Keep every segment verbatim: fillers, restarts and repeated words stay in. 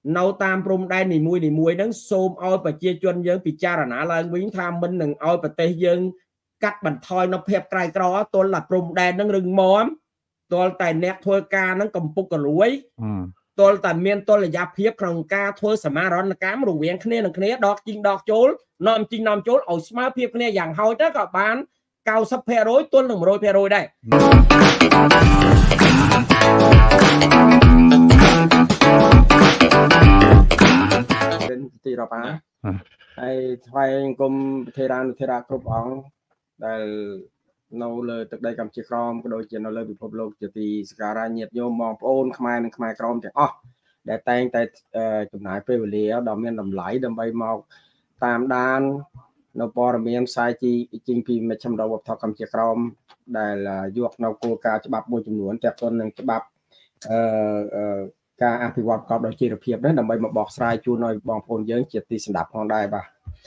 nâu tam prom đai nỉ mùi nỉ mùi nắng xôm oi và chia chuân dân bị cha là nã lên vĩnh tham minh đừng oi và tê dân cắt bàn thoi nó phép cài cỏ tôi là prom đai nắng rừng móm tôi tại nét thôi ca nắng cầm bục cả lúi tôi tại miền tôi là giáp hiệp trong ca thôi sả má rón là cám đồ viện khné là khné đọt chinh đọt chốn nòm chinh nòm chốn ở smart hiệp khné dạng hoi đó các bạn cao sắp phe rối tôi là một đôi phe rối đây thì rồi bạn hay phải cùng thầy ra thầy ra cướp ống để nấu lời từ đây cầm chiếc rom cái đôi chuyện nó lời bị phô lô chỉ thì ra nhiệt vô mong ôn khai nên khai rom thì ó để tay tay chụp nải phê về lìa đầm men đầm lái đầm bay màu tam đan nó bỏ miếng sai chi chính vì mà chăm đầu thọ cầm chiếc rom đây là duộc nấu cô ca cho bắp môi chùm nuốn tẹp tuần nên cho bắp ca ăn thì quạt cọp đôi chia được hiệp đấy đầm bay một bọc sai chu nói bong phôn dưỡng chỉ thì sinh đạp hòn đai bà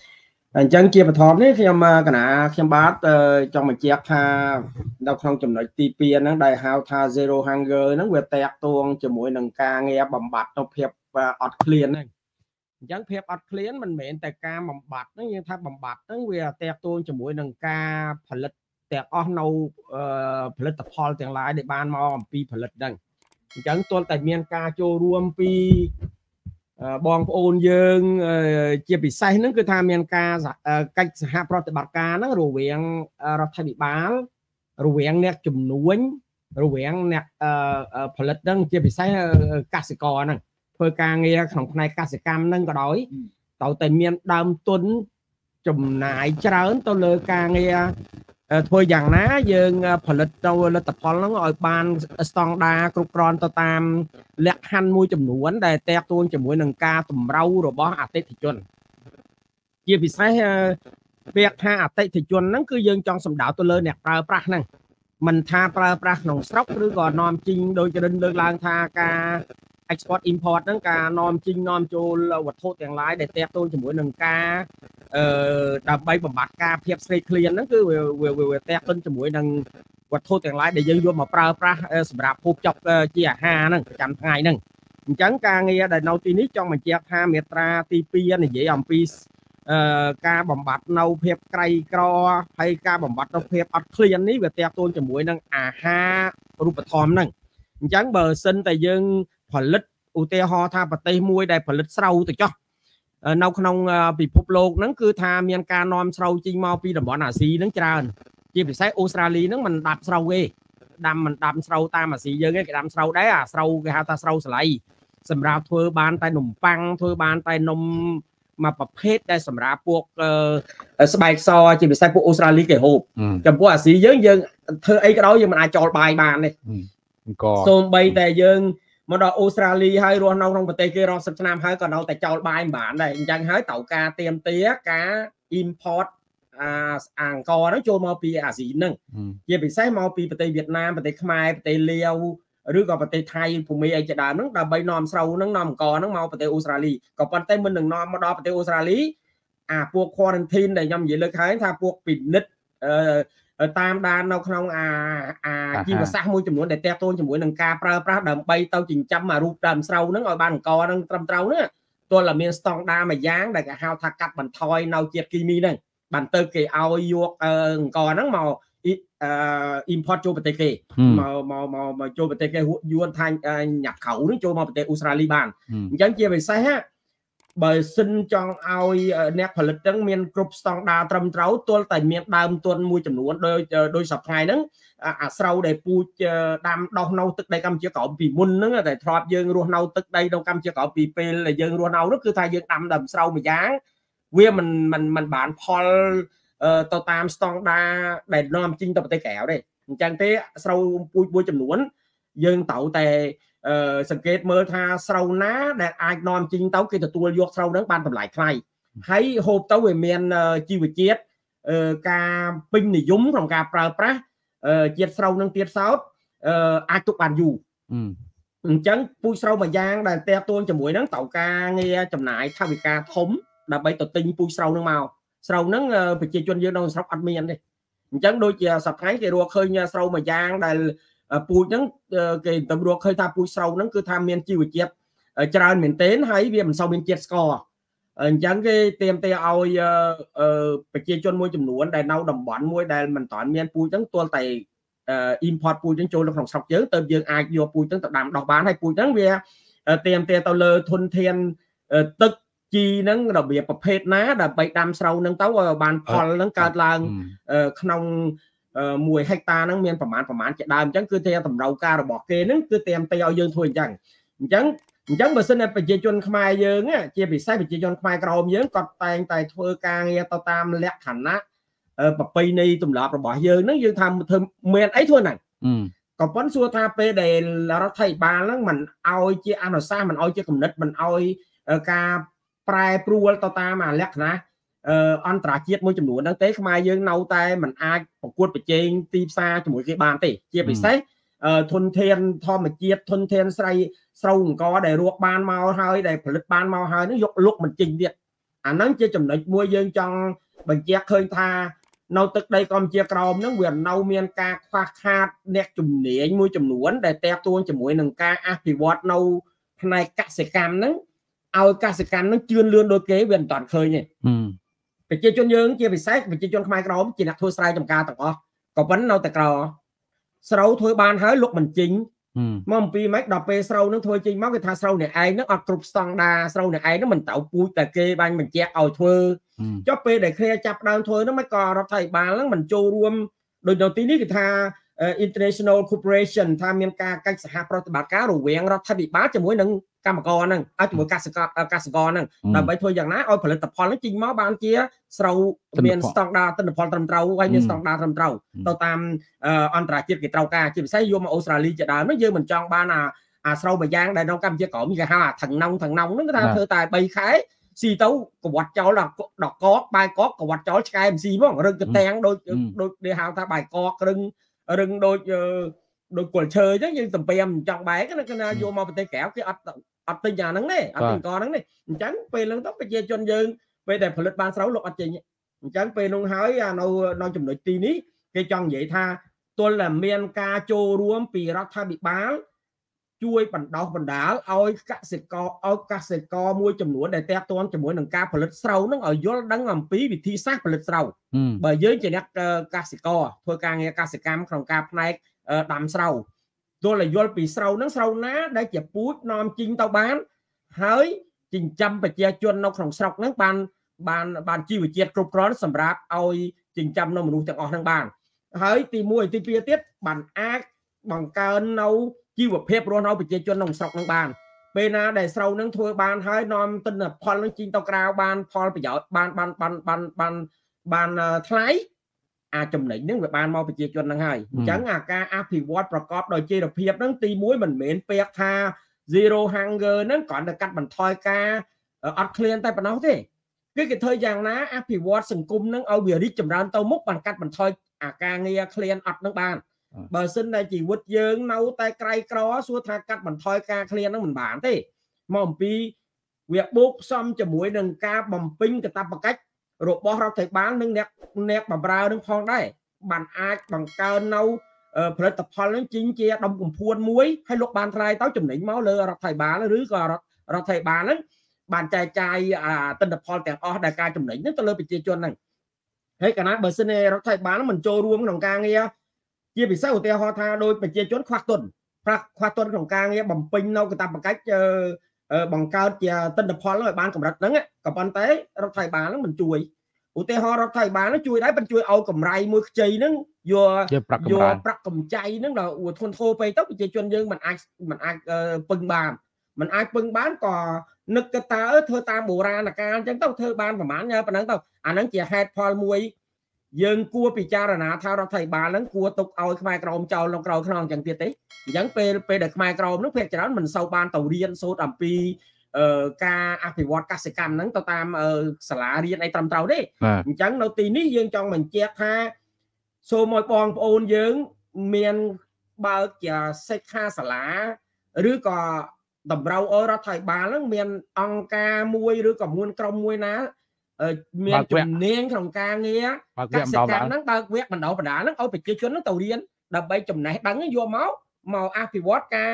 anh chân chia bật thọp đấy khi mà cái nào khi bát trong mình check ha đâu không chùm nói tê nó đại hao tha zero hunger nó về tẹt tuông cho mỗi nâng ca nghe bầm bạt trong hiệp và ọt clean này chẳng hiệp ọt clean mình mệt tại ca bầm bạt nó như tha bầm bạt nó về tẹt tuông cho mỗi nâng caผลิต tẹt on nâu ผลิตផលទាំងឡាយដែលបានមកអំពីផលិតហ្នឹងអញ្ចឹងទល់តែមានការចូលរួមពីបងប្អូនយើងជាពិសេសហ្នឹងគឺថាមានការកិច្ចសហប្រតិបត្តិការហ្នឹងរវាងរដ្ឋាភិបាលរវាងអ្នកជំនួញរវាងអ្នកផលិតហ្នឹងជាពិសេសកសិករហ្នឹងធ្វើការងារក្នុងផ្នែកកសិកម្មហ្នឹងក៏ដោយត្រូវតែមានដើមទុនចំណាយច្រើនទៅលើការងារធ្វើយ៉ាងណាយើងផលិតទៅលទ្ធផលហ្នឹងឲ្យបានស្តង់ដារគ្រប់គ្រាន់ទៅតាមលក្ខខណ្ឌមួយចំនួនដែលតាក់ទងជាមួយនឹងការតម្រូវរបស់អតិថិជនជាពិសេសពាក្យថាអតិថិជនហ្នឹងគឺយើងចង់សម្ដៅទៅលើអ្នកប្រើប្រាស់ហ្នឹងមិនថាប្រើប្រាស់ក្នុងស្រុកឬក៏នាំចេញដោយច្រើនលើកឡើងថាការ export import ហ្នឹងការនាំចេញនាំចូលវត្ថុទាំងឡាយដែលតាក់ទងជាមួយនឹងការអឺដើម្បីបំបត្តិការភាពស្រេកឃ្លានហ្នឹងគឺវាវាតាក់ទងជាមួយនឹងវត្ថុទាំងឡាយដែលយើងយកមកប្រើប្រាស់សម្រាប់ភោគចុកជាអាហារហ្នឹងប្រចាំថ្ងៃហ្នឹងអញ្ចឹងការងារដែលនៅទីនេះចង់បញ្ជាក់ថាមាត្រាទីពីរនិយាយអំពីអឺការបំបត្តិនៅភាពក្រីក្រហើយការបំបត្តិនៅភាពអត់ឃ្លាននេះវាតាក់ទងជាមួយនឹងអាហាររូបធម៌ហ្នឹងអញ្ចឹងបើសិនតែយើងផលិតឧទាហរណ៍ថាប្រទេសមួយដែលផលិតស្រូវទៅចោះនៅក្នុងពិភពលោកហ្នឹងគឺថាមានការនាំស្រូវចេញមកពីតំបន់អាស៊ីហ្នឹងច្រើនជាពិសេសអូស្ត្រាលីហ្នឹងមិនដាប់ស្រូវទេដាំមិនដាំស្រូវតាមអាស៊ីយើងទេគេដាំស្រូវដែរអាស្រូវគេហៅថាស្រូវស្លៃសម្រាប់ធ្វើបានតែនំប៉័ងធ្វើបានតែនំមកប្រភេទដែលសម្រាប់ពួកស្បែកសជាពិសេសពួកអូស្ត្រាលីគេហូបចំពោះអាស៊ីយើងយើងធ្វើអីក៏ដោយយើងមិនអាចចូលបាយបានទេក៏សូម្បីតែយើងមកដល់អូស្ត្រាលីហើយរស់នៅក្នុងប្រទេសគេរាប់សិបឆ្នាំហើយក៏នៅតែចោលបាយមិនបានដែរអញ្ចឹងហើយត្រូវការទៀមទាការ import អាអង្គរហ្នឹងចូលមកពីអាស៊ីហ្នឹងជាពិសេសមកពីប្រទេសវៀតណាមប្រទេសខ្មែរប្រទេសលាវឬក៏ប្រទេសថៃភូមិអីជាដើមហ្នឹងដើម្បីនាំស្រូវហ្នឹងនាំអង្គរហ្នឹងមកប្រទេសអូស្ត្រាលីក៏ប៉ុន្តែមិននឹងនាំមកដល់ប្រទេសអូស្ត្រាលីអាពួក quarantine ដែលខ្ញុំនិយាយលើកហើយថាពួកពិនិត្យអឺតាមដាននៅក្នុងអាអាជីវសាស្ត្រមួយចំនួនដែលតាក់ទងជាមួយនឹងការប្រើប្រាស់ដើម្បីទៅចិញ្ចឹមអារូបដើមស្រូវហ្នឹងឲ្យបានអង្គហ្នឹងត្រឹមត្រូវហ្នឹងទោះតែមានស្តង់ដារមួយយ៉ាងដែលគេហៅថាកាត់បន្ថយនៅជាតិគីមីហ្នឹងបានទៅគេឲ្យយកអង្គហ្នឹងមកអឺ import ចូលប្រទេសគេមកមកមកចូលប្រទេសគេយួនថាញ៉ាប់ក្រៅហ្នឹងចូលមកប្រទេសអូស្ត្រាលីបានអញ្ចឹងជាពិសេសបើសិនចង់ឲ្យអ្នកផលិតហ្នឹងមានគ្រប់ស្តង់ដារត្រឹមត្រូវទល់តែមានដើមទុនមួយចំនួនដោយដោយសប្តាហ៍ហ្នឹងអាស្រូវដែលពូជដាំដោះនៅទឹកដីកម្ពុជាក្រោមពីមុនហ្នឹងតែធ្លាប់យើងរស់នៅទឹកដីនៅកម្ពុជាក្រោមពីពេលដែលយើងរស់នៅនោះគឺថាយើងដាំដើមស្រូវមួយយ៉ាងវាមិនមិនមិនបានផលទៅតាមស្តង់ដារដែលនាំចេញទៅប្រទេសក្រៅទេអញ្ចឹងទេស្រូវពូជមួយចំនួនយើងត្រូវតែសង្កេតមើលថាស្រូវណាដែលអាចនាំចេញទៅគេទទួលយកស្រូវហ្នឹងបានតម្លៃថ្លៃហើយហូបទៅវាមានជីវជាតិការពេញនិយមក្នុងការប្រើប្រាស់ជាតិស្រូវនឹងទៀតសោតអាចទុកបានយូរអញ្ចឹងពូជស្រូវមួយយ៉ាងដែលតាក់ទងជាមួយហ្នឹងត្រូវការងារចំណាយថវិកាធំដើម្បីទៅទិញពូជស្រូវហ្នឹងមកស្រូវហ្នឹងប្រជាជនយើងនៅស្រុកអត់មានទេអញ្ចឹងដូចជាសប្តាហ៍គេរកឃើញស្រូវមួយយ៉ាងដែលពូជហ្នឹងគេទៅរកឃើញថាពូជស្រូវហ្នឹងគឺថាមានជីវជាតិច្រើនមែនទែនហើយវាមិនសូវមានជាតិស្ករអញ្ចឹងគេเตรียมតែឲ្យប្រជាជនមួយចំនួនដែលនៅតំបន់មួយដែលមិនតាន់មានពូជហ្នឹងទល់តែ import ពូជហ្នឹងចូលក្នុងស្រុកយើងទៅយើងអាចយកពូជហ្នឹងទៅដាំដុះបានហើយពូជហ្នឹងវាเตรียมតែទៅលើធនធានទឹកជីហ្នឹងរបៀបប្រភេទណាដើម្បីដាំស្រូវហ្នឹងទៅឲ្យបានផលហ្នឹងកើតឡើងក្នុងមួយហិកតាហ្នឹងមានប្រមាណប្រមាណជាដើមអញ្ចឹងគឺតែតម្រូវការរបស់គេហ្នឹងគឺเตรียมតែឲ្យយើងធ្វើអញ្ចឹងអញ្ចឹងអញ្ចឹងបើសិនតែប្រជាជនខ្មែរយើងជាពិសេសប្រជាជនខ្មែរក្រមយើងគាត់តែងតែធ្វើការងារទៅតាមលក្ខណៈប្រពៃណីទម្លាប់របស់យើងហ្នឹងយើងថាធ្វើមានអីធ្វើហ្នឹងក៏ប៉ុន្តែសួរថាពេលដែលរដ្ឋាភិបាលហ្នឹងមិនឲ្យជាអនុសាសន៍មិនឲ្យជាគំនិតមិនឲ្យការប្រែប្រួលទៅតាមអាលក្ខណៈអន្តរជាតិមួយចំនួនហ្នឹងទេខ្មែរយើងនៅតែមិនអាចប្រកួតប្រជែងទីផ្សារជាមួយគេបានទេជាពិសេសធនធានធម្មជាតិធនធានស្រីស្រូវអង្គដែលរកបានមកហើយដែលផលិតបានមកហើយនឹងយកលុកមិនចេញទៀតអាហ្នឹងជាចំណុចមួយយើងចង់បញ្ជាក់ឃើញថានៅទឹកដីកម្ពុជាក្រោមហ្នឹងវានៅមានការខ្វះខាតអ្នកជំនាញមួយចំនួនដែលតាក់ទងជាមួយនឹងការអភិវឌ្ឍនៅផ្នែកកសិកម្មហ្នឹងឲ្យកសិកម្មហ្នឹងជឿនលឿនដូចគេវាមិនតាន់ឃើញទេប្រជាជនយើងជាពិសេសប្រជាជនខ្មែរក្រមជាអ្នកធ្វើស្រែចម្ការទាំងអស់ក៏ប៉ុន្តែនៅតែក្រស្រូវធ្វើបានហើយលុកមិនចេញមកអំពីម៉េចដល់ពេលស្រូវនឹងធ្វើចេញមកគេថាស្រូវអ្នកឯងនឹងអត់គ្រប់ស្តង់ដាស្រូវអ្នកឯងនឹងមិនទៅពូជតែគេបាញ់បញ្ជាក់ឲ្យធ្វើចុះពេលដែលគ្នាចាប់ដើមធ្វើនោះមិនក៏រដ្ឋាភិបាលនឹងមិនចូលរួមដោយនៅទីនេះគេថា international cooperation ថាមានការកិច្ចសហប្រតិបត្តិការរវាងរដ្ឋាភិបាលជាមួយនឹងកម្មករហ្នឹងឲ្យជាមួយកសិករកសិករហ្នឹងដើម្បីធ្វើយ៉ាងណាឲ្យផលិតផលហ្នឹងចេញមកបានជាស្រូវមានស្តង់ដាទិន្នផលត្រឹមត្រូវហើយមានស្តង់ដាត្រឹមត្រូវទៅតាមអន្តរជាតិគេត្រូវការជាពិសេសយកមកអូស្ត្រាលីជាដើមហ្នឹងយើងមិនចង់បានអាអាស្រូវមួយយ៉ាងដែលនៅកម្ពុជាក្រោមគេហៅអាថងណងថងណងហ្នឹងគេថាធ្វើតែបីខែស៊ីទៅកវត្តចោលដល់ដល់កកបាយកកកវត្តចោលឆ្កែមិនស៊ីហ្មងរឹងកតាំងដូចដូចគេហៅថាបាយកករឹងរឹងដូចដូចគល់ឈើអញ្ចឹងយើងតំពេមចង់បែកណាគេណាយកមកប្រទេសក្រៅគេអត់អត់ទិញអាហ្នឹងទេអត់ទិញកហ្នឹងទេអញ្ចឹងពេលហ្នឹងទៅប្រជាជនយើងពេលដែលផលិតបានស្រូវលោកអត់ចេញអញ្ចឹងពេលនោះហើយអានៅនៅចំណុចទីនេះគេចង់និយាយថាទល់តែមានការចូលរួមពីរដ្ឋាភិបាលជួយបណ្ដោះបណ្ដាលឲ្យកសិករឲ្យកសិករមួយចំនួនដែលតាក់ទងជាមួយនឹងការផលិតស្រូវហ្នឹងឲ្យយល់ដឹងអំពីវិធីសាស្ត្រផលិតស្រូវបើយើងជាអ្នកកសិករធ្វើការងារកសិកម្មក្នុងការផ្នែកដាំស្រូវទល់តែយល់ពីស្រូវហ្នឹងស្រូវណាដែលជាពូជនាំជីងទៅបានហើយចិញ្ចឹមប្រជាជននៅក្នុងស្រុកហ្នឹងបានបានបានជីវជាតិគ្រប់គ្រាន់សម្រាប់ឲ្យចិញ្ចឹមនៅមនុស្សទាំងអស់ហ្នឹងបានហើយទីមួយទីពីរទៀតបានអាចបង្កើននៅជីវភាពរស់នៅប្រជាជនក្នុងស្រុកហ្នឹងបានពេលណាដែលស្រូវហ្នឹងធ្វើបានហើយនាំទិន្នផលហ្នឹងជីងទៅក្រៅបានផលប្រយោជន៍បានបានបានបានបានបានថ្លៃអាចំណេញហ្នឹងវាបានមកប្រជាជនហ្នឹងហើយអញ្ចឹងអាការអភិវឌ្ឍប្រកបដោយចីរភាពហ្នឹងទីមួយមិនមែនពាក្យថា zero hunger ហ្នឹងគ្រាន់តែកាត់បន្ថយការអត់ឃ្លានតែប៉ុណ្ណោះទេគឺគេធ្វើយ៉ាងណាអភិវឌ្ឍសង្គមហ្នឹងឲ្យវារីកចម្រើនទៅមុខបានកាត់បន្ថយអាការងារឃ្លានអត់ហ្នឹងបានបើសិនតែជីវិតយើងនៅតែក្រៃក្រសួរថាកាត់បន្ថយការឃ្លានហ្នឹងមិនបានទេមកអំពីវាបូកផ្សំជាមួយនឹងការបំពេញកាតព្វកិច្ចរបស់រដ្ឋាភិបាលនិងអ្នកអ្នកបម្រើនឹងផងដែរបានអាចបង្កើននៅផលិតផលនឹងជីងជាដុំកំភួនមួយឲ្យលោកបានថ្លៃទៅចំណេញមកលើរដ្ឋាភិបាលឬក៏រដ្ឋាភិបាលហ្នឹងបានចែកចាយទិន្នផលទាំងអស់ដែលការចំណេញហ្នឹងទៅលើប្រជាជនហ្នឹងហើយកាលណាបើសិនជារដ្ឋាភិបាលមិនចូលរួមក្នុងការងារជាពិសេសឧទាហរណ៍ថាដោយប្រជាជនខ្វះទុនខ្វះទុនក្នុងការងារបំពេញនៅកាតព្វកិច្ចបង្កើតជាទិន្នផលឲ្យបានកម្រិតហ្នឹងក៏ប៉ុន្តែរដ្ឋាភិបាលហ្នឹងមិនជួយឧទាហរណ៍រដ្ឋាភិបាលហ្នឹងជួយដែរប៉ុន្តែជួយឲ្យកម្រៃមួយខ្ចីហ្នឹងយកយកប្រាក់កម្ចីហ្នឹងដល់អួធនធោពេកទៅប្រជាជនយើងមិនអាចមិនអាចពឹងបានមិនអាចពឹងបានក៏នឹកទៅតើធ្វើតាមបុរាណកាលអញ្ចឹងទៅធ្វើបានប្រហែលប៉ុណ្ណឹងទៅអាហ្នឹងជាហេតុផលមួយយើងគួរពិចារណាថារដ្ឋាភិបាលហ្នឹងគួរទុកឲ្យខ្មែរក្រមចោលក្នុងក្រោយខ្នងអញ្ចឹងទៀតទេអញ្ចឹងពេលពេលដែលខ្មែរក្រមហ្នឹងភាគច្រើនមិនសូវបានទៅរៀនសូត្រអំពីការអភិវឌ្ឍកសិកម្មហ្នឹងទៅតាមសាលារៀនអីត្រឹមត្រូវទេអញ្ចឹងនៅទីនេះយើងចង់បញ្ជាក់ថាសូមឲ្យបងប្អូនយើងមានបើកជាសិក្ខាសាលាឬក៏តម្រូវឲ្យរដ្ឋាភិបាលហ្នឹងមានអង្គការមួយឬក៏មួយក្រុមមួយណាមានជំនាញក្នុងការងារកសិកម្មហ្នឹងបើកវគ្គបណ្ដុះបណ្ដាលហ្នឹងឲ្យប្រជាជនហ្នឹងទៅរៀនដើម្បីចំណេះដឹងយកមកមកអភិវឌ្ឍការ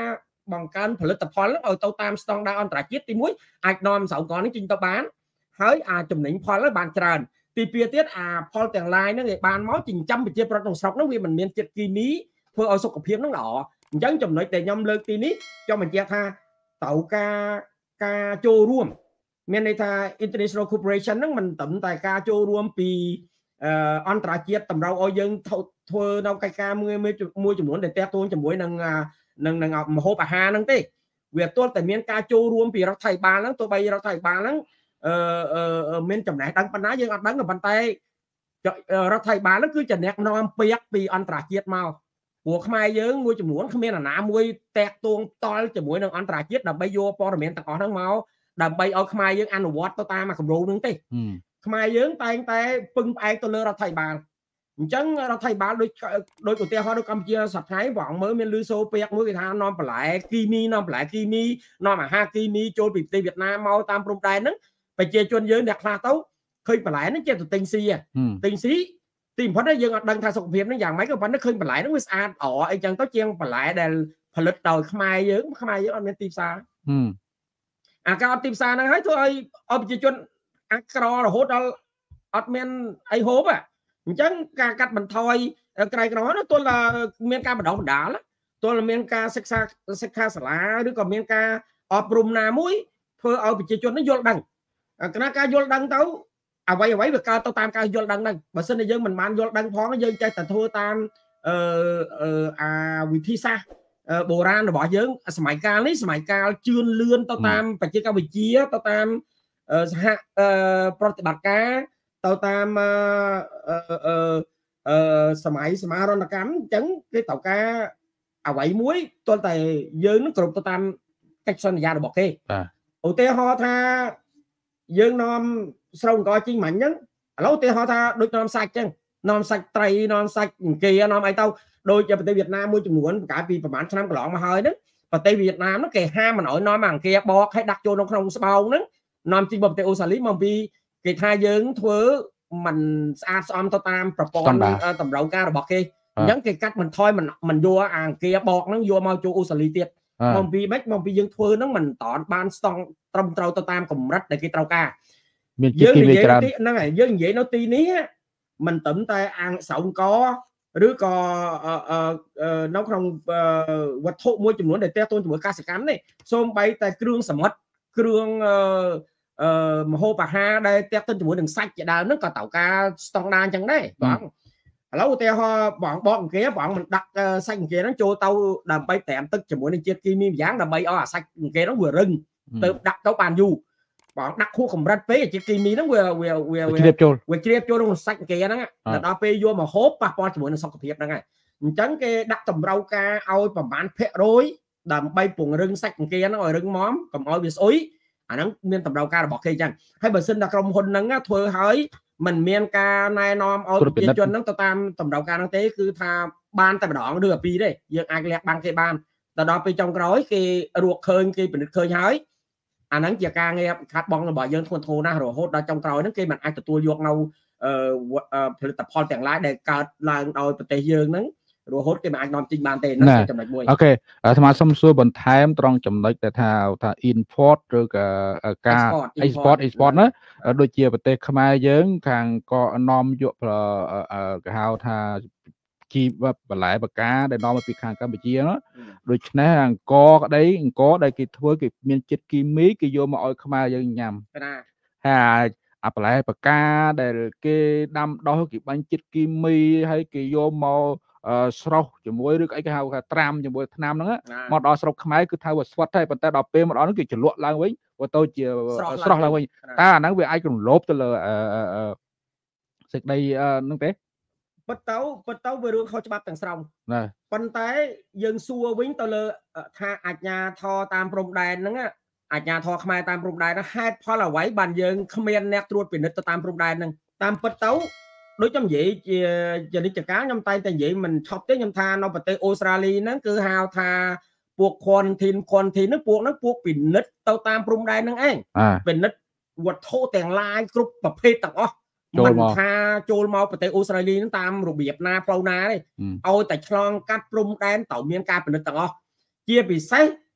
bằng cânផលិតផលហ្នឹងឲ្យទៅតាមស្តង់ដារអន្តរជាតិទីមួយអាចនាំសង្កលនេះចេញទៅបានហើយអាចំណេញផលហ្នឹងបានច្រើនទីពីរទៀតអាផលទាំងឡាយហ្នឹងគេបានមកចិញ្ចឹមប្រជាប្រដ្ឋក្នុងស្រុកហ្នឹងវាមិនមានជាតិគីមីធ្វើឲ្យសុខភាពហ្នឹងល្អអញ្ចឹងចំណុចដែលខ្ញុំលើកទីនេះខ្ញុំបញ្ជាក់ថាត្រូវការការចូលរួមមានន័យថា international cooperation ហ្នឹងមិនត្រឹមតែការចូលរួមពីអន្តរជាតិតម្រូវឲ្យយើងធ្វើនៅកិច្ចការមួយមួយចំនួនដែលតាក់ទងជាមួយនឹងនឹងនឹងមហូបអាហារហ្នឹងទេវាទាល់តែមានការចូលរួមពីរដ្ឋាភិបាលហ្នឹងទោះបីរដ្ឋាភិបាលហ្នឹងអឺមានចំណេះដឹងប៉ុណ្ណាយើងអត់ដឹងប៉ុន្តែរដ្ឋាភិបាលហ្នឹងគឺជាអ្នកនាំពាក្យពីអន្តរជាតិមកព្រោះខ្មែរយើងមួយចំនួនគ្មានអាណាមួយតាក់ទងតល់ជាមួយនឹងអន្តរជាតិដើម្បីយកព័ត៌មានទាំងអស់ហ្នឹងមកដើម្បីឲ្យខ្មែរយើងអនុវត្តទៅតាមគម្រោងហ្នឹងទេខ្មែរយើងតែងតែពឹងផ្អែកទៅលើរដ្ឋាភិបាលអញ្ចឹងរដ្ឋាភិបាលដូចដូចឧទាហរណ៍ដូចកម្ពុជាសប្តាហ៍បងមើលមានលឺសូពាកមួយគេថានាំបន្លែគីមីនាំបន្លែគីមីនាំអាហារគីមីចូលពីប្រទេសវៀតណាមមកតាមព្រំដែនហ្នឹងប្រជាជនយើងអ្នកខ្លះទៅឃើញបន្លែហ្នឹងចេះតែទិញស៊ីទិញស៊ីទីបំផុតយើងអត់ដឹងថាសុខភាពហ្នឹងយ៉ាងម៉េចក៏ប៉ុន្តែឃើញបន្លែហ្នឹងវាស្អាតល្អអីចឹងទៅជាងបន្លែដែលផលិតដោយខ្មែរយើងខ្មែរយើងអត់មានទីផ្សារអាការអត់ទីផ្សារហ្នឹងហើយធ្វើឲ្យឲ្យប្រជាជនអាក្ររហូតដល់អត់មានអីហូបអញ្ចឹងការកាត់បន្ថយក្រៃក្រនោះទោះមានការបណ្ដុះបណ្ដាលទោះមានការសិក្សាសិក្សាសាលាឬក៏មានការអប់រំណាមួយធ្វើឲ្យប្រជាជននេះយល់ដឹងគណៈការយល់ដឹងទៅអ្វីអ្វីវាកើតទៅតាមការយល់ដឹងហ្នឹងបើសិនជាយើងមិនបានយល់ដឹងផងយើងចេះតែធ្វើតាមអឺអាវិធីសាស្ត្របុរាណរបស់យើងសម័យកាលនេះសម័យកាលជឿនលឿនទៅតាមបច្ចេកវិទ្យាទៅតាមសហប្រតិបត្តិការទៅតាមអឺអឺសម័យសមារណកម្មអញ្ចឹងគេត្រូវការអ្វីមួយទល់តែយើងនឹងគ្រប់ទៅតាមកិច្ចសន្យារបស់គេឧទាហរណ៍ថាយើងនាំស្រូវអង្គជីងមិញអញ្ចឹងឥឡូវឧទាហរណ៍ថាដូចនាំសាច់អញ្ចឹងនាំសាច់ត្រីនាំសាច់អង្គានាំអីទៅដូចប្រទេសវៀតណាមមួយចំនួនបង្កើតពីប្រហែលឆ្នាំកន្លងមកហើយហ្នឹងប្រទេសវៀតណាមហ្នឹងគេហាមមិនឲ្យនាំអង្គាបកឲ្យដាក់ចូលនៅក្នុងស្បោងហ្នឹងនាំជីបប្រទេសអូស្ត្រាលីមកពីគេថាយើងធ្វើมันស្អាតស្អំទៅតាមប្រព័ន្ធតម្រូវការរបស់គេអញ្ចឹងគេកាត់បន្ថយមិនមិនយកអង្គាបកហ្នឹងយកមកចូលអូស្ត្រាលីទៀតមកពីម៉េចមកពីយើងធ្វើហ្នឹងមិនតន់បានស្តង់ត្រឹមត្រូវទៅតាមកម្រិតដែលគេត្រូវការមានជាតិគីមីច្រើនហ្នឹងហើយយើងនិយាយនៅទីនេះមិនត្រឹមតែអាំងស្រោនកឬក៏នៅក្នុងវត្ថុមួយចំនួនដែលទាក់ទងជាមួយកសិកម្មនេះសូម្បីតែគ្រឿងសមុទ្រគ្រឿងអឺមហូបអាហារដែលទាក់ទងជាមួយនឹងសាច់ជាដើមហ្នឹងក៏ត្រូវការស្តង់ដារអញ្ចឹងដែរបងឥឡូវឧទាហរណ៍បងបកអង្គាបងមិនដាក់សាច់អង្គាហ្នឹងចូលទៅដើម្បីត្រាំទឹកជាមួយនឹងជាតិគីមីម្យ៉ាងដើម្បីឲ្យអាសាច់អង្គាហ្នឹងវារឹងទៅដាក់ទៅបានយូរបងដាក់ខួរកម្រិតពេកជាតិគីមីហ្នឹងវាវាវាជ្រាបចូលវាជ្រាបចូលក្នុងសាច់អង្គាហ្នឹងដល់ពេលយកមកហូបប៉ះពាល់ជាមួយនឹងសុខភាពហ្នឹងហើយអញ្ចឹងគេដាក់តម្រូវការឲ្យប្រមាណភាគរយដើម្បីពង្រឹងសាច់អង្គាហ្នឹងឲ្យរឹងមាំកុំឲ្យវាស្អុយអាហ្នឹងមានតម្រូវការរបស់គេអញ្ចឹងហើយបើសិនតែក្រុមហ៊ុនហ្នឹងធ្វើឲ្យมันមានការណែនាំឲ្យប្រជាជនហ្នឹងទៅតាមតម្រូវការហ្នឹងទេគឺថាបានតែម្ដងឬអាពីរទេយើងអាចលះបាំងគេបានតែដល់ពេលចុងក្រោយគេរកឃើញគេពិនិត្យឃើញហើយអាហ្នឹងជាការងារខាត់បងរបស់យើងធ្ងន់ធ្ងរណាស់រហូតដល់ចុងក្រោយហ្នឹងគេមិនអាចទទួលយកនៅផលិតផលទាំងឡាយដែលកើតឡើងដោយប្រទេសយើងហ្នឹងរហូតគេមិនអាចនាំចេញបានទេហ្នឹងជាចំណុចមួយអូខេអាត្មាសូមសួរបន្ថែមត្រង់ចំណុចដែលថាថា import ឬក៏ការ export export ណាដូចជាប្រទេសខ្មែរយើងខាងក៏នាំយកគេហៅថាជីបន្លែបកាដែលនាំមកពីខាងកម្ពុជាណាដូច្នេះអង្គក្តីអង្គដែលគេធ្វើគេមានជាតិគីមីគេយកមកឲ្យខ្មែរយើងញ៉ាំហើយអាបន្លែបកាដែលគេដាំដុះគេបាញ់ជាតិគីមីហើយគេយកមកស្រោះជាមួយឬអីគេហៅថាត្រាំជាមួយថ្នាំហ្នឹងមកដល់ស្រុកខ្មែរគឺថាវាស្វិតហើយប៉ុន្តែដល់ពេលមកដល់ហ្នឹងគេជ្រលក់ឡើងវិញវាទៅជាស្រស់ឡើងវិញតើអាហ្នឹងវាអាចរំលោភទៅលើសេចក្តីហ្នឹងទេពិតទៅពិតទៅវារឿងខុសច្បាប់ទាំងស្រុងប៉ុន្តែយើងសួរវិញទៅលើថាអាជ្ញាធរតាមព្រំដែនហ្នឹងអាជ្ញាធរខ្មែរតាមព្រំដែនហ្នឹងហេតុផលអ្វីបានយើងគ្មានអ្នកត្រួតពិនិត្យទៅតាមព្រំដែនហ្នឹងតាមពិតទៅដូចខ្ញុំនិយាយជាជានិច្ចកាលខ្ញុំតែងតែនិយាយមិនឈប់ទេខ្ញុំថានៅប្រទេសអូស្ត្រាលីហ្នឹងគឺហៅថាពួក quarantine quarantine ហ្នឹងពួកហ្នឹងពួកពិនិត្យទៅតាមព្រំដែនហ្នឹងឯងពិនិត្យវត្ថុទាំងឡាយគ្រប់ប្រភេទទាំងអស់មិនថាចូលមកប្រទេសអូស្ត្រាលីហ្នឹងតាមរបៀបណាផ្លូវណាទេឲ្យតែឆ្លងកាត់ព្រំដែនត្រូវមានការពិនិត្យទាំងអស់ជាពិសេស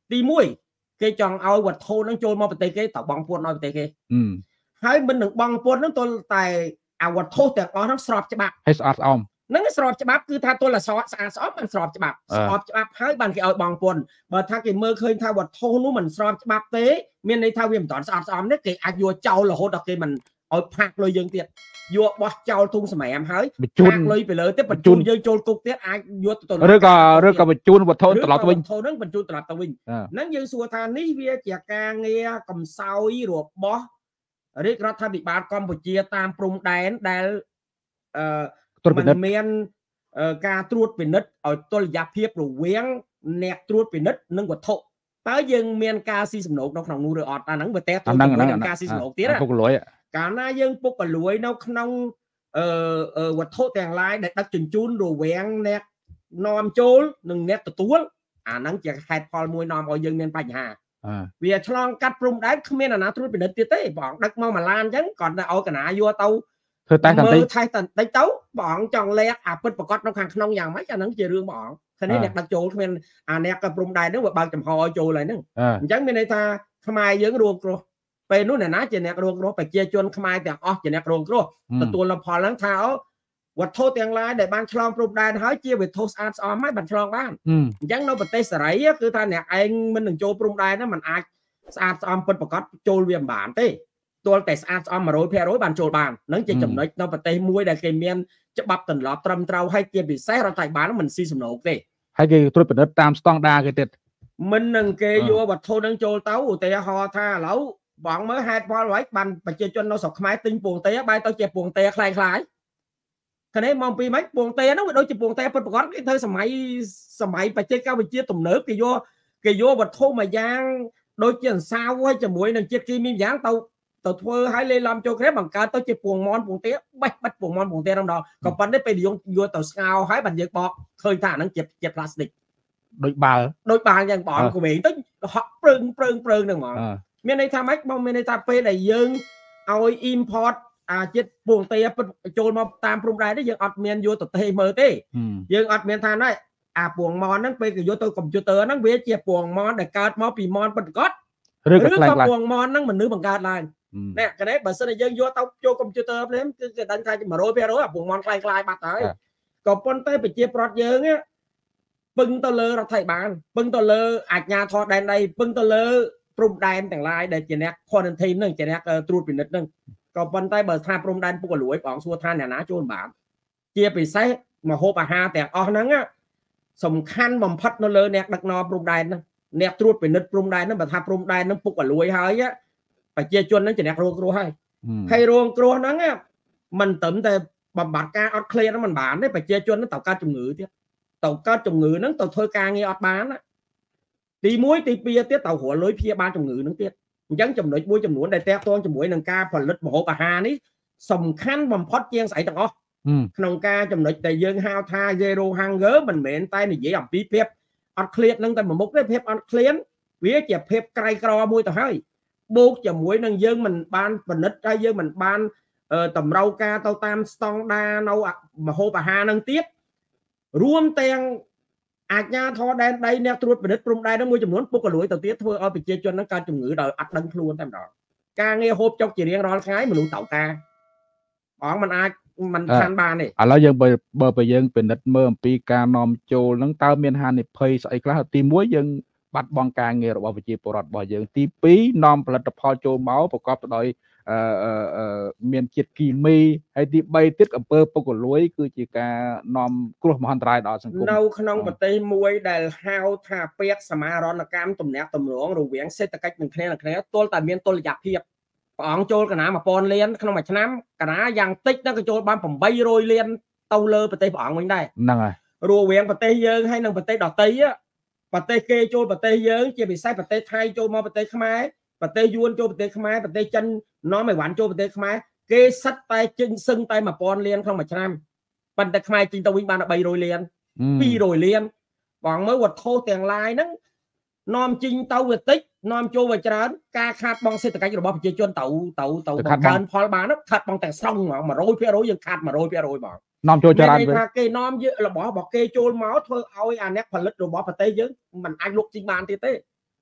ទីមួយគេចង់ឲ្យវត្ថុហ្នឹងចូលមកប្រទេសគេតបងពួនឲ្យប្រទេសគេហើយមិននឹងបងពួនហ្នឹងទល់តែអាវត្ថុទាំងអស់ហ្នឹងស្របច្បាប់ឲ្យស្អាតស្អំហ្នឹងស្របច្បាប់គឺថាទល់តែស្អាតស្អាតស្អំមិនស្របច្បាប់ស្របច្បាប់ហើយបានគេឲ្យបងពួនបើថាគេមើលឃើញថាវត្ថុនោះមិនស្របច្បាប់ទេមានន័យថាវាមិនតាន់ស្អាតស្អំនេះគេអាចយកចោលរហូតដល់គេមិនឲ្យផាកលុយយើងទៀតយកបោះចោលទុំសម្រាមហើយផាកលុយទៅលើទៀតបញ្ជូនយើងចូលគុកទៀតអាចយកទៅឬក៏ឬក៏បញ្ជូនវត្ថុត្រឡប់ទៅវិញវត្ថុហ្នឹងបញ្ជូនត្រឡប់ទៅវិញហ្នឹងយើងសួរថានេះវាជាការងារកំសោយរបស់រាជរដ្ឋាភិបាលកម្ពុជាតាមព្រំដែនដែលអឺមិនមានការត្រួតពិនិត្យឲ្យតុល្យភាពរវាងអ្នកត្រួតពិនិត្យនិងវត្ថុតើយើងមានការស៊ីសំណូកនៅក្នុងនោះឬអត់អាហ្នឹងវាតែទៅនឹងការស៊ីសំណូកទៀតណាពុកលួយកាលណាយើងពុកកលួយនៅក្នុងអឺវត្ថុទាំងឡាយដែលដឹកជញ្ជូនរវាងអ្នកនាំចូលនិងអ្នកទទួលអាហ្នឹងជាហេតុផលមួយនាំឲ្យយើងមានបញ្ហាវាឆ្លងកាត់ព្រំដែនគ្មានអាណាត្រួតពិនិត្យទៀតទេបងដឹកមកមួយឡានអញ្ចឹងគាត់ទៅឲ្យកណាយកទៅធ្វើតែតន្តិចថៃតន្តិចទៅបងចង់លែកអាពិតប្រកបនៅខាងក្នុងយ៉ាងម៉េចអាហ្នឹងជារឿងបងឃើញអ្នកដឹកចូលគ្មានអាអ្នកក៏ព្រំដែនហ្នឹងវាបើកចំហឲ្យចូលហើយហ្នឹងអញ្ចឹងមានន័យថាខ្មែរយើងរងគ្រោះពេលនោះអ្នកណាជាអ្នករងគ្រោះប្រជាជនខ្មែរទាំងអស់ជាអ្នករងគ្រោះទទួលនៅផលហ្នឹងថាអូវត្ថុទាំងឡាយដែលបានឆ្លងព្រំដែនហើយជាវត្ថុស្អាតស្អំហើយបានឆ្លងបានអញ្ចឹងនៅប្រទេសសេរីគឺថាអ្នកឯងមិននឹងចូលព្រំដែនហ្នឹងมันអាចស្អាតស្អំពិតប្រកបចូលវាមិនបានទេទល់តែស្អាតស្អំ một trăm phần trăm បានចូលបានហ្នឹងជាចំណុចនៅប្រទេសមួយដែលគេមានច្បាប់ទន្លប់ត្រឹមត្រូវហើយជាពិសេសរដ្ឋាភិបាលមិនស៊ីសំណូកទេហើយគេត្រួតពិនិត្យតាមស្តង់ដារគេទៀតមិននឹងគេយកវត្ថុហ្នឹងចូលទៅឧទាហរណ៍ថាឥឡូវបងមើលហេតុផលអ្វីបានប្រជាជននៅស្រុកខ្មែរទិញពងទេបែរទៅជាពងទេខ្លាំងខ្លាយគ្នាមកពីម៉េចពងទេហ្នឹងវាដូចជាពងទេពិតប្រាកដគេធ្វើសម័យសម័យបច្ចេកវិទ្យាទំនើបគេយកគេយកវត្ថុមួយយ៉ាងដូចជាអង្សាវហើយជាមួយនឹងជាតិគីមីយ៉ាងទៅទៅធ្វើឲ្យលេឡំចូលគ្នាបង្កើតទៅជាពងមន់ពងទេបេះបិទពងមន់ពងទេម្ដងក៏ប៉ុន្តែពេលយើងយកទៅស្ងោរហើយបានយើងបកឃើញថាហ្នឹងជាជាផ្លាស្ទិកដូចបាល់ដូចបាល់យ៉ាងបងក្មេងទៅហក់ព្រឹងព្រឹងព្រឹងហ្នឹងហ្មងមានន័យថាម៉េចបងមានន័យថាពេលដែលយើងឲ្យ import អាជាតិពងទេចូលមកតាមព្រំដែននេះយើងអត់មានយកទៅទេមើលទេយើងអត់មានថាណែអាពងមន់ហ្នឹងពេលគេយកទៅកុំព្យូទ័រហ្នឹងវាជាពងមន់ដែលកើតមកពីមន់ពិតប្រាកដឬក៏ពងមន់ហ្នឹងមនុស្សបង្កើតឡើងណែកណែបើសិនតែយើងយកទៅចូលកុំព្យូទ័រភ្លាមគឺគេដឹងថា một trăm phần trăm អាពងមន់ខ្លាំងខ្លាយបាត់ហើយក៏ប៉ុន្តែប្រជាប្រដ្ឋយើងពឹងទៅលើរដ្ឋាភិបាលពឹងទៅលើអាជ្ញាធរដែនដីពឹងទៅលើព្រំដែនទាំងឡាយដែលជាអ្នក quarantine ហ្នឹងជាអ្នកត្រួតពិនិត្យហ្នឹងក៏ប៉ុន្តែបើថាព្រំដែនពុកលួយបងសួរថាអ្នកណាចូលបានជាពិសេសមហូបអាហារទាំងអស់ហ្នឹងសំខាន់បំផុតនៅលើអ្នកដឹកនាំព្រំដែនហ្នឹងអ្នកត្រួតពិនិត្យព្រំដែនហ្នឹងបើថាព្រំដែនហ្នឹងពុកលួយហើយប្រជាជនហ្នឹងជាអ្នករងគ្រោះហើយហើយរងគ្រោះហ្នឹងមិនត្រឹមតែបំបត្តិការអត់ឃ្លានហ្នឹងមិនបានទេប្រជាជនហ្នឹងត្រូវកើតជំងឺទៀតទៅកើតជំងឺហ្នឹងទៅធ្វើការងារអត់បានទីមួយទីពីរទៀតទៅរលុយព្យាបាលជំងឺហ្នឹងទៀតអញ្ចឹងចំណុចមួយចំនួនដែលតាក់ទងជាមួយនឹងការផលិតម្ហូបអាហារនេះសំខាន់បំផុតជាងស្អីទាំងអស់ក្នុងការចំណុចដែលយើងហៅថា zero hunger មិនមែនតែនិយាយអំពីភាពអត់ឃ្លានហ្នឹងតែមួយមុខទេភាពអត់ឃ្លានវាជាភាពក្រីក្រមួយទៅហើយបូកជាមួយនឹងយើងមិនបានពិនិត្យហើយយើងមិនបានតម្រូវការទៅតាមស្តង់ដារនៅម្ហូបអាហារហ្នឹងទៀតរួមទាំងអាជ្ញាធរដែនដីអ្នកត្រួតពិនិត្យព្រំដែនហ្នឹងមួយចំនួនពុកកលួយទៅទៀតធ្វើឲ្យប្រជាជនហ្នឹងកើតជំងឺដោយអត់ដឹងខ្លួនតែម្ដងការងារហូបចុកជារៀងរាល់ថ្ងៃមនុស្សតៅតាបងมันអាចมันខានបានទេឥឡូវយើងបើបើយើងពិនិត្យមើលអំពីការនាំចូលហ្នឹងតើមានហានិភ័យស្អីខ្លះទីមួយយើងបាត់បង់ការងាររបស់ប្រជាពលរដ្ឋរបស់យើងទីពីរនាំផលិតផលចូលមកប្រកបដោយអឺមានជាតិគីមីហើយទីបីទៀតអំពើពុករលួយគឺជាការនាំគ្រោះមហន្តរាយដល់សង្គមនៅក្នុងប្រទេសមួយដែលហៅថាពាក្យសមារណកម្មទំនាក់ទំនងរវាងសេដ្ឋកិច្ចនឹងគ្នានឹងគ្នាទល់តែមានតុល្យភាពព្រះអង្គចូលកណាmột nghìnលានក្នុងមួយឆ្នាំកណាយ៉ាងតិចទៅក៏ចូលបានeight hundredលានទៅលើប្រទេសព្រះអង្គវិញដែរហ្នឹងហើយរវាងប្រទេសយើងហើយនិងប្រទេសដទៃប្រទេសគេចូលប្រទេសយើងជាពិសេសប្រទេសថៃចូលមកប្រទេសខ្មែរប្រទេសយួនចូលប្រទេសខ្មែរប្រទេសចិននាំអីវ៉ាន់ចូលប្រទេសខ្មែរគេសិតតែជិញសឹងតែone thousandលានក្នុងមួយឆ្នាំប៉ុន្តែខ្មែរជិញទៅវិញបានthree hundredលានtwo hundredលានបងមើលវត្ថុទាំងឡាយហ្នឹងនាំជិញទៅវាតិចនាំចូលវាច្រើនការខាតបង់សេដ្ឋកិច្ចរបស់ប្រជាជនទៅទៅទៅបង្កើនផលបានខាតបង់តែស្រុងហ្មងone hundred percentយើងខាតone hundred percentបងនាំចូលច្រើនវិញថាគេនាំរបស់របស់គេចូលមកធ្វើឲ្យអាអ្នកផលិតរបស់ប្រទេសយើងមិនអាចលក់ជីបានទៀតទេ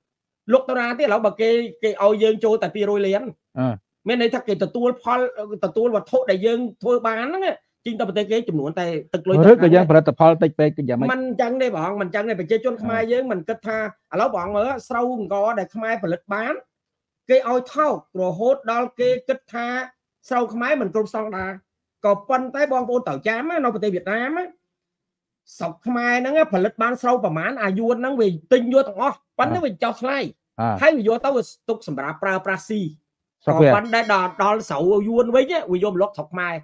lúc tao ra thế lão bà kê kê ao dương trôi tại pi rồi liền mấy này thắc cái tụi tôi phá tụi tôi và thôi đại dương thôi bán đó chính tao bật cái chùm nuỗn tay tực lôi rất là dân phải tập phá tay cái cái mình chẳng đây bọn mình chẳng này phải chơi chôn khai với mình kết tha à lão bọn ở sau có để khai phải lịch bán cái ao thao rồi hốt đó cái kết tha sau khai mình công xong là còn phân tay bong bôn tàu chám á nó phải Việt Nam á sọc khai nó phải lịch bán sau và mán à vua nó vì tinh vua thằng bắn nó vì cho khai thấy vì vua tao tục sầm bạc pra prasi còn bắn đây đò đò sầu vua với nhá vì vua lót thọc mai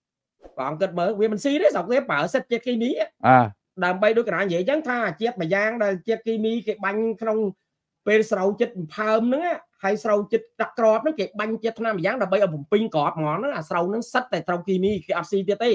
còn kết mở vì mình xí đấy sọc cái bảo sách chết cái mí à đàm bay đôi cái vậy chẳng tha chết mà giang đây chết cái mí cái banh không pe sầu chết phơm nữa hay sầu chết đặc cọp nó cái banh chết nam giang đàm bay ở vùng pin cọp ngón nó là sầu nó sắt tại trong kia mi cái áp xi tê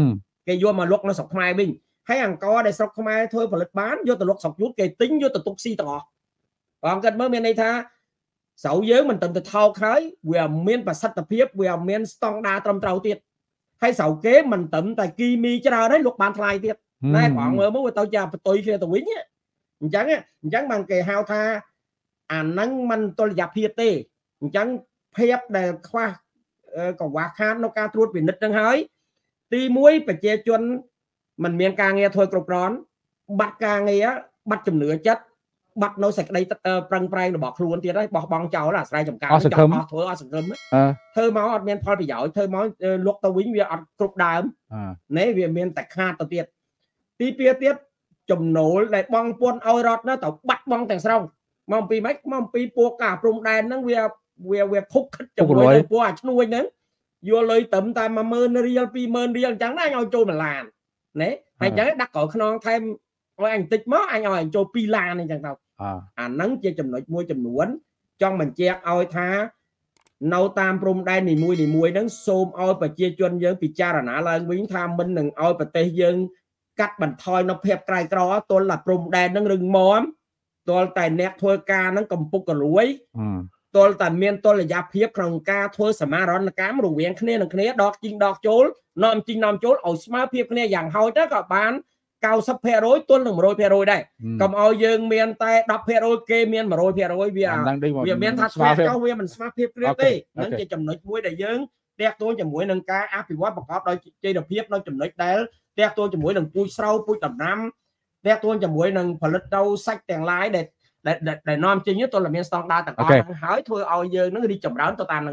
cái vua mà lót nó sọc mai bình hay hàng co để sọc mai thôi phải lịch bán vô từ lót sọc chút cái tính vô từ tục xi tỏ còn kết mở bên này tha sầu giới mình từng từ thao khái vừa miên và sắt tập hiếp vừa miên stong đa trong trâu tiệt hay sầu kế mình tận tại kimi cho ra đấy lúc ban thay tiệt nay bọn mới mới tao chào tôi kia tao quý nhé chẳng chẳng bằng cái hao tha à nắng mình tôi dập hiệp tê chẳng phép để khoa còn quá khát nó ca truốt vì nứt đang hơi ti muối phải che chuân mình miền ca nghe thôi cục rón bắt ca nghe bắt chùm nửa chất bắt nó sạch đây prang prang nó bọt luôn tiền đấy bọt bong cháu là sai chồng cao thôi ở sừng râm thơ máu ở miền phơi bị giỏi thơ máu luộc tàu quý vì ở cục đàm nếu vì miền tạch ha tàu tiệt tí pia tiết chùm nổ lại bong buôn oi rót nó tàu bắt bong thành xong mong pi mấy mong pi pua cả prum đàn nó về về về phúc chùm nuôi pua nuôi nữa vô lời tẩm tai mà mơn riêng pi mơn riêng chẳng ai nhau trôi mà làm đấy hay chẳng đặt cỏ non thêm anh tích mất anh ơi anh cho pila này chẳng đâu à nắng che chùm nội môi chùm nuốn cho mình che oi tha nâu tam prum đây này mùi này mùi nắng xôm oi và chia chuyên dân bị cha là nã lên biến tham minh đừng oi và tây dân cắt bàn thôi nó phép trai đó tôi là prum đây nó rừng móm tôi tài nét thôi ca nó cầm bục cả lúi tôi tại miền tôi là giáp hiệp trong ca thôi sả ma đó là cám đồ quen kia là kia đọt chinh đọt chốn nom chinh nom chốn ở smart hiệp kia dạng hôi đó các bạn cao sắp phe rối tuân là một đôi phe rối đây cầm ao dương miền tây đập phe rối kê miền mà rối phe rối vì vì miền thắt phe cao vì mình smart hiệp kia đi nâng chơi chầm nói muối đại dương đẹp tôi chầm muối nâng cá áp thì quá bọc áp đây chơi đập hiệp nó chầm nói đá đẹp tôi chầm muối nâng pui sâu pui tầm năm đẹp tôi chầm muối nâng phần lít đâu sách tiền lái để để để để nom chơi nhất tôi là miền song đa tầng okay. Hỏi thôi ao dương nó đi chầm đá tôi tàn nâng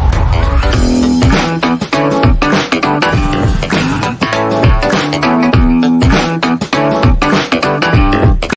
ok